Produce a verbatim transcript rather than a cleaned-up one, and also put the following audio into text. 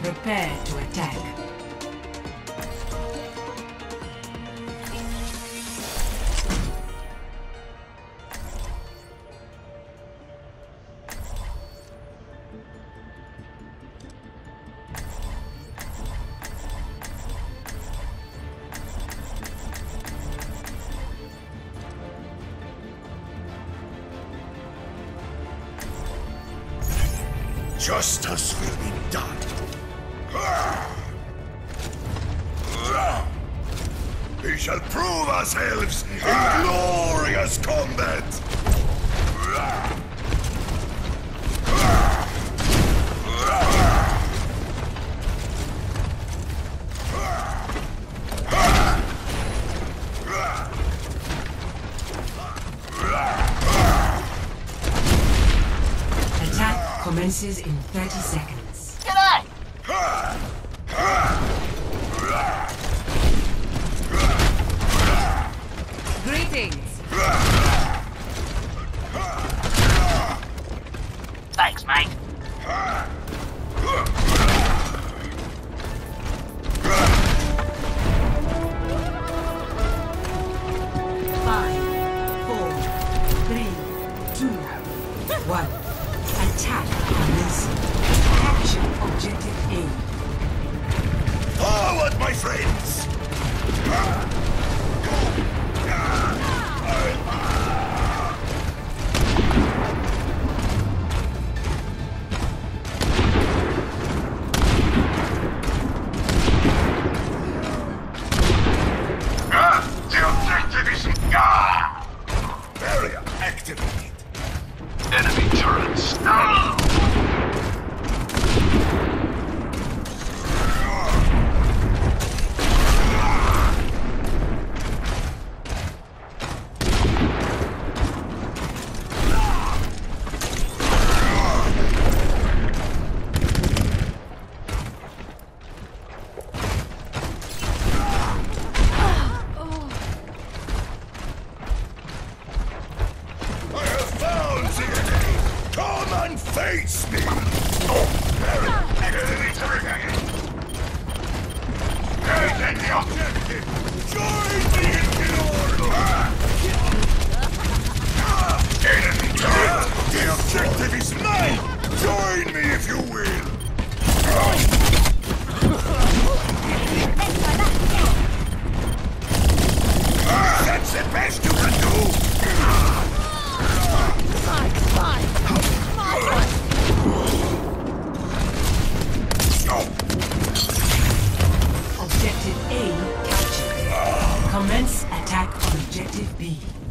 Prepare to attack. Justice will be done. We shall prove ourselves in glorious combat! Attack commences in thirty seconds. G'day! Greetings! Thanks, mate. Five, four, three, two, one. Attack commencing. Capture objective A. Forward, my friends! The objective is... Barrier activated. Enemy turrets. Come and face me! Oh, very activated. Taking the objective! Join me in the order! Enemy turret! The objective is mine! Join me if you will! That's the best you can do! Objective A captured. Commence attack on objective B.